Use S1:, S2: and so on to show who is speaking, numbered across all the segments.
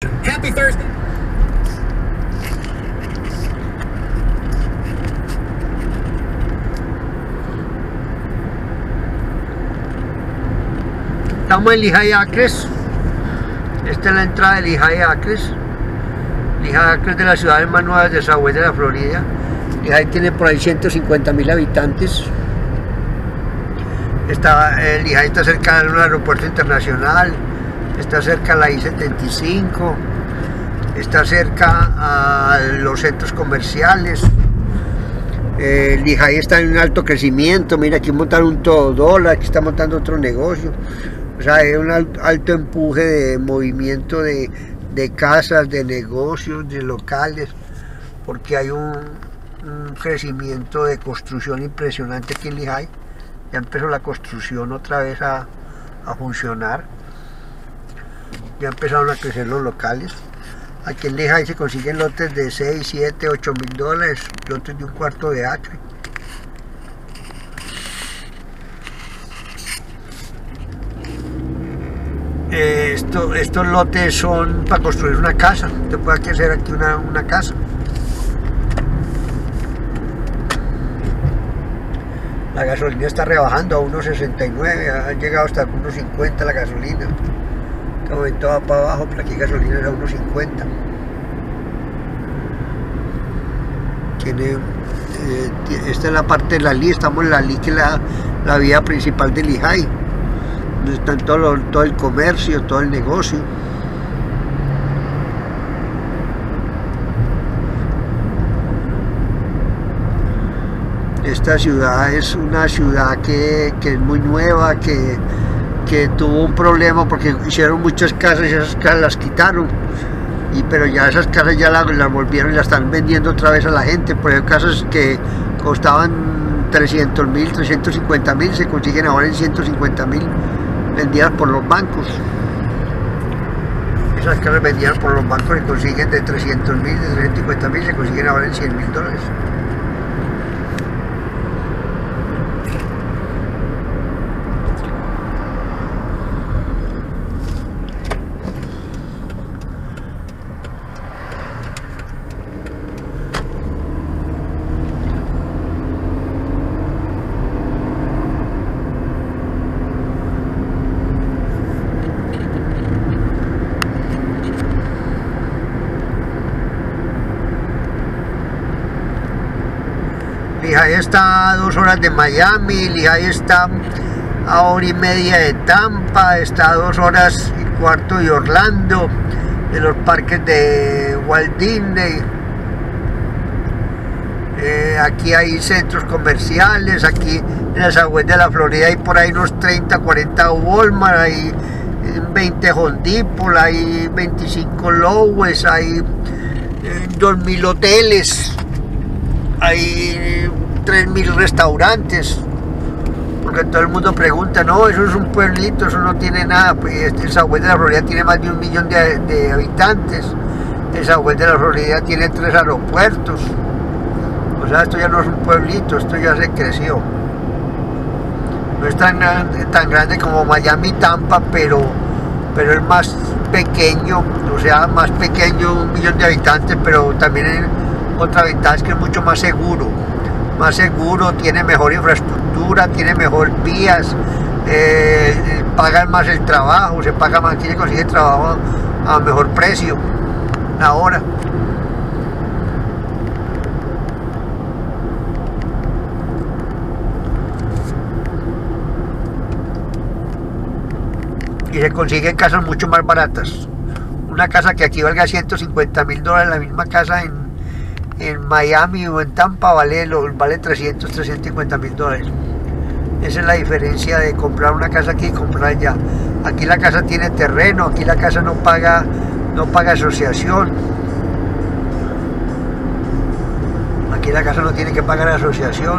S1: Happy Thursday.
S2: Estamos en Lehigh Acres. Esta es la entrada de Lehigh Acres. Lehigh Acres, de las ciudades más nuevas de Southwest de la Florida. Lehigh tiene por ahí 150.000 habitantes. Lehigh está cerca de un aeropuerto internacional, está cerca a la I-75, está cerca a los centros comerciales. Lehigh está en un alto crecimiento. Mira, aquí montaron un todo dólar, aquí está montando otro negocio. O sea, hay un alto empuje de movimiento de casas, de negocios, de locales, porque hay un crecimiento de construcción impresionante aquí en Lehigh. Ya empezó la construcción otra vez a funcionar. Ya empezaron a crecer los locales. Aquí en Lehigh se consiguen lotes de 6, 7, 8 mil dólares, lotes de un cuarto de acre. Estos lotes son para construir una casa. Usted puede hacer aquí una casa. La gasolina está rebajando a 1.69, ha llegado hasta 1.50 la gasolina. En este momento va para abajo, pero aquí gasolina era 1.50. Esta es la parte de la Lee, estamos en la Lee, que es la vía principal de Lehigh, donde está todo el comercio, todo el negocio. Esta ciudad es una ciudad que es muy nueva, que tuvo un problema porque hicieron muchas casas y esas casas las quitaron, pero ya esas casas ya las volvieron y las están vendiendo otra vez a la gente. Por ejemplo, casas que costaban 300.000, 350.000 se consiguen ahora en 150.000, vendidas por los bancos. Esas casas vendidas por los bancos se consiguen de 300.000, de 350.000, se consiguen ahora en 100.000 dólares. Lehigh está a 2 horas de Miami, Lehigh está a 1:30 de Tampa, está a 2 horas y cuarto de Orlando, de los parques de Walt Disney. Aquí hay centros comerciales, aquí en el Southwest de la Florida hay por ahí unos 30, 40 Walmart, hay 20 Home Depot, hay 25 Lowe's, hay 2.000 hoteles. Hay 3.000 restaurantes, porque todo el mundo pregunta, no, eso es un pueblito, eso no tiene nada. Pues el Southwest de la Florida tiene más de 1 millón de habitantes. El Southwest de la Florida tiene 3 aeropuertos. O sea, esto ya no es un pueblito, esto ya se creció. No es tan grande como Miami, Tampa, pero es más pequeño, o sea, más pequeño, 1 millón de habitantes, pero también otra ventaja es que es mucho más seguro, tiene mejor infraestructura, tiene mejor vías, pagan más el trabajo, se paga más, aquí se consigue trabajo a mejor precio la hora. Y se consiguen casas mucho más baratas. Una casa que aquí valga 150.000 dólares, la misma casa en Miami o en Tampa vale 300, 350.000 dólares. Esa es la diferencia de comprar una casa aquí y comprar allá. Aquí la casa tiene terreno, aquí la casa no paga asociación. Aquí la casa no tiene que pagar asociación.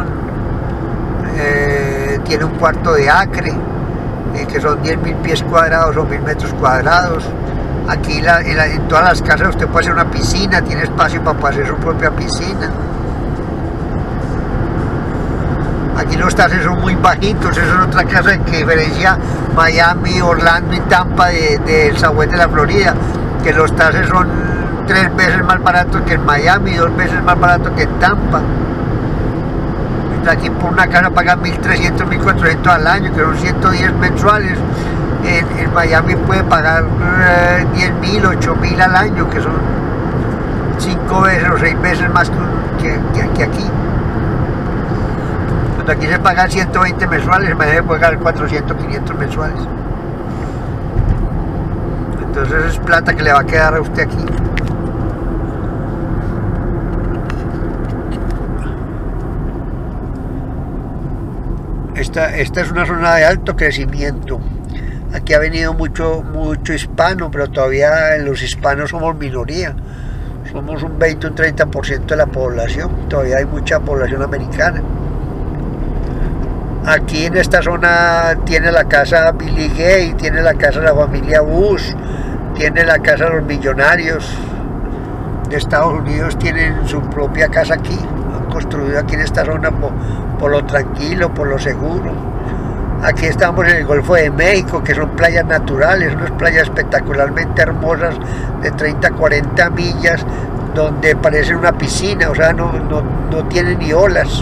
S2: Tiene un cuarto de acre, que son 10.000 pies cuadrados o 1.000 metros cuadrados. Aquí en todas las casas usted puede hacer una piscina, tiene espacio para hacer su propia piscina. Aquí los taxes son muy bajitos, eso es otra cosa que diferencia Miami, Orlando y Tampa del Southwest de la Florida, que los taxes son 3 veces más baratos que en Miami, 2 veces más baratos que en Tampa. Aquí por una casa pagan 1.300, 1.400 al año, que son 110 mensuales. En Miami puede pagar 10.000, 8.000 al año, que son 5 veces o 6 veces más que aquí. Cuando aquí se pagan 120 mensuales, en Miami puede pagar 400, 500 mensuales. Entonces es plata que le va a quedar a usted aquí. Esta es una zona de alto crecimiento. Aquí ha venido mucho hispano, pero todavía los hispanos somos minoría. Somos un 20, un 30% de la población. Todavía hay mucha población americana. Aquí en esta zona tiene la casa Billy Gay, tiene la casa de la familia Bush, tiene la casa de los millonarios de Estados Unidos, tienen su propia casa aquí. Han construido aquí en esta zona por lo tranquilo, por lo seguro. Aquí estamos en el Golfo de México, que son playas naturales, unas playas espectacularmente hermosas de 30, 40 millas, donde parece una piscina, o sea, no tiene ni olas.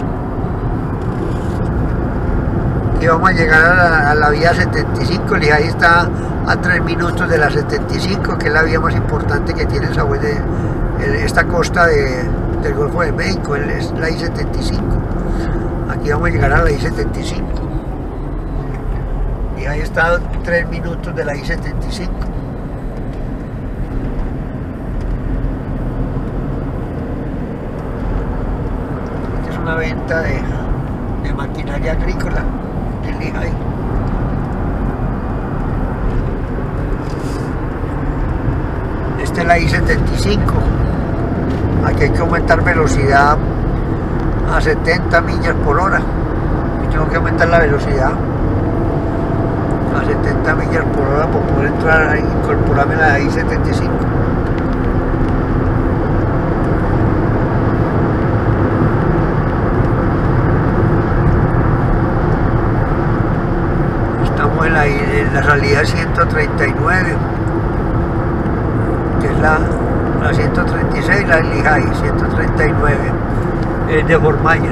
S2: Y vamos a llegar a la vía 75, y ahí está a 3 minutos de la 75, que es la vía más importante que tiene esta costa del Golfo de México, es la I-75. Aquí vamos a llegar a la I-75. Y ahí está a 3 minutos de la I-75. Esta es una venta de maquinaria agrícola en Lehigh. Esta es la I-75. Aquí hay que aumentar velocidad a 70 millas por hora. Y tengo que aumentar la velocidad a 70 millas por hora para poder entrar a incorporarme a la I-75. Estamos en la salida 139, que es la 136, la Lehigh, 139 de Fort Myers.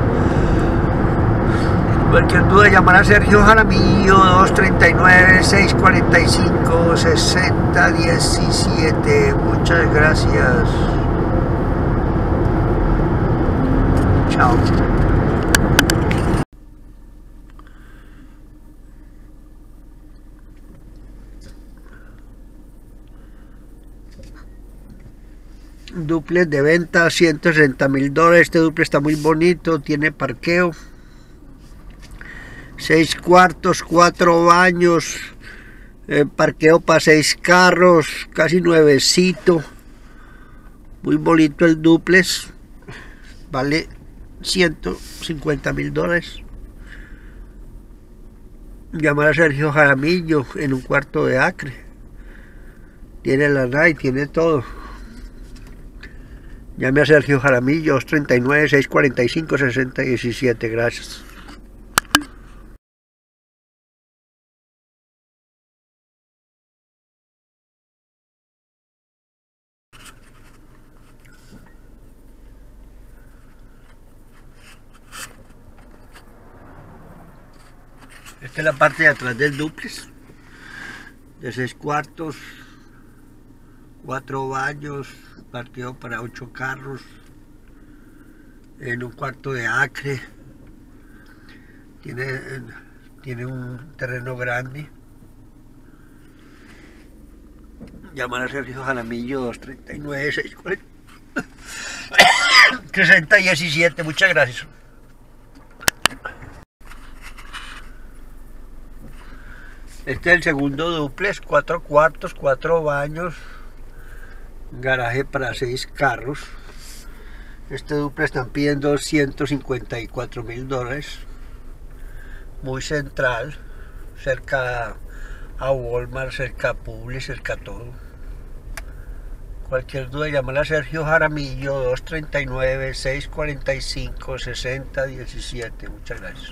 S2: Cualquier duda, llamar a Sergio Jaramillo, 239-645-6017. Muchas gracias. Chao. Duplex de venta, $160.000. Este duplex está muy bonito, tiene parqueo, 6 cuartos, 4 baños, parqueo para 6 carros, casi nuevecito. Muy bonito el duplex, vale $150.000. Llamar a Sergio Jaramillo, en 1/4 de acre. Tiene la NAI, tiene todo. Llame a Sergio Jaramillo, 239-645-6017. Gracias. Esta es la parte de atrás del duplex, de 6 cuartos, 4 baños, parqueo para 8 carros, en 1/4 de acre. Tiene un terreno grande. Llamar a Sergio Jaramillo, 239-640-6017. Muchas gracias. Este es el segundo duplex, 4 cuartos, 4 baños, garaje para 6 carros. Este duplex están pidiendo $154.000. Muy central, cerca a Walmart, cerca a Publix, cerca a todo. Cualquier duda, llamar a Sergio Jaramillo, 239-645-6017. Muchas gracias.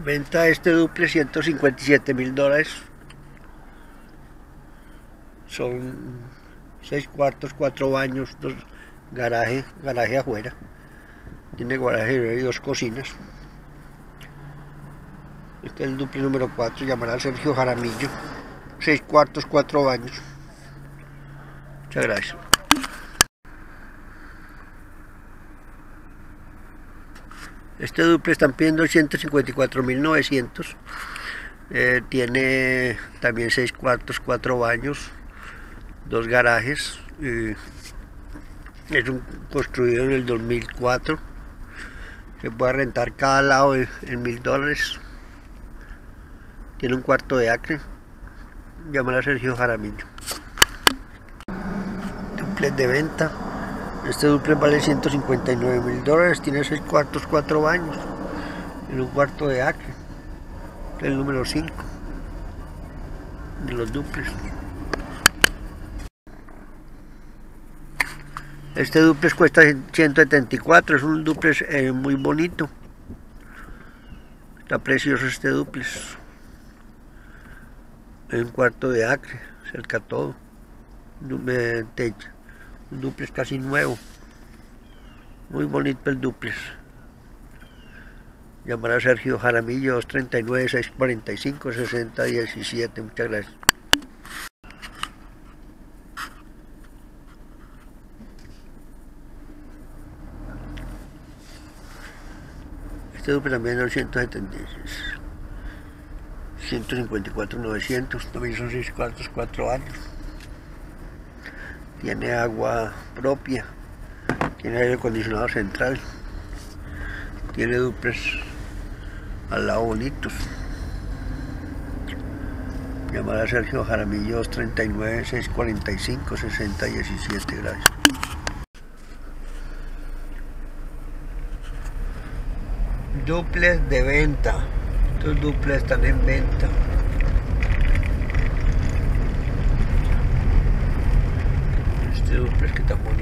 S2: Venta este duple $157.000. Son 6 cuartos, 4 baños, 2 garaje afuera. Tiene garaje y 2 cocinas. Este es el duple número 4, llamará Sergio Jaramillo. 6 cuartos, 4 baños. Muchas gracias. Este duple están pidiendo $154.900. Tiene también 6 cuartos, 4 baños, 2 garajes. Es construido en el 2004. Se puede rentar cada lado en $1.000. Tiene un cuarto de acre. Llamar a Sergio Jaramillo. Duples de venta. Este duple vale $159.000. Tiene 6 cuartos, 4 baños. En un cuarto de acre. El número 5 de los duples. Este duplex cuesta $174, es un duplex muy bonito. Está precioso este duplex. Es un cuarto de acre, cerca todo. Un duplex casi nuevo. Muy bonito el duplex. Llamar a Sergio Jaramillo, 239-645-6017. Muchas gracias. Este duple también es el 154.900, también son 6 cuartos, 4 años. Tiene agua propia, tiene aire acondicionado central, tiene duples al lado bonitos. Llamar a Sergio Jaramillo, 239-645-6017. Gracias. Duples de venta. Estos duples están en venta. Este duples que está bonito.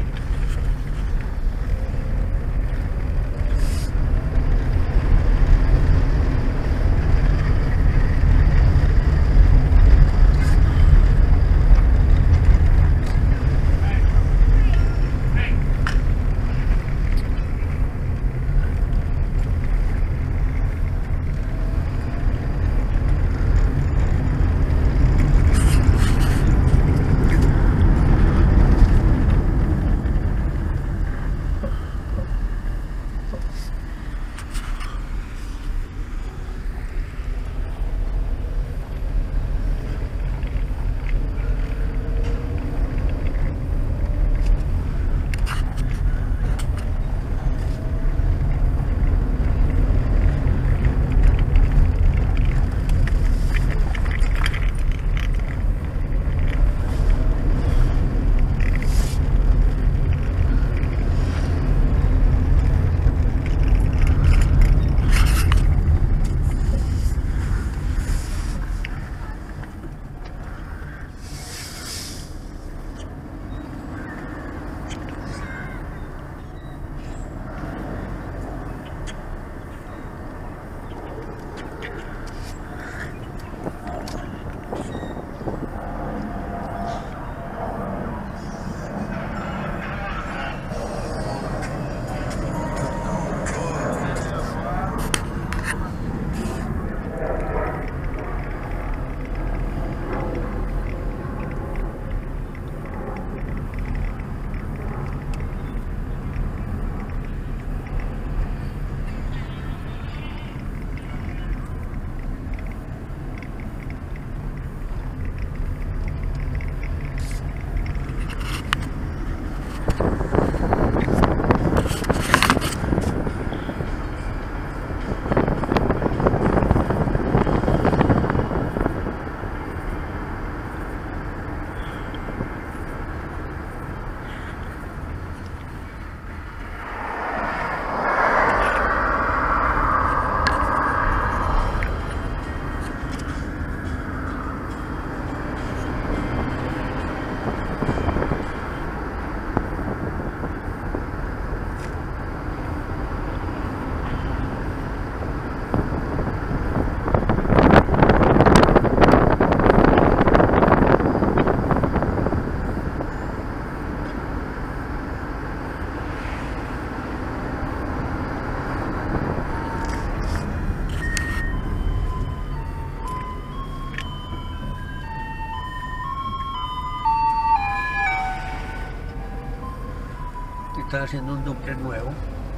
S2: Aquí están haciendo un dúplex nuevo.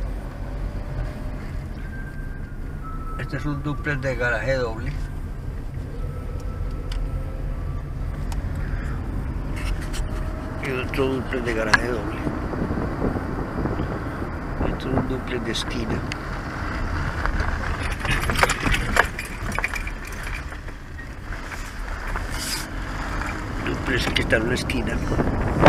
S2: Este es un dúplex de garaje doble. Y otro dúplex de garaje doble. Esto es un dúplex de esquina. Dúplex que está en una esquina.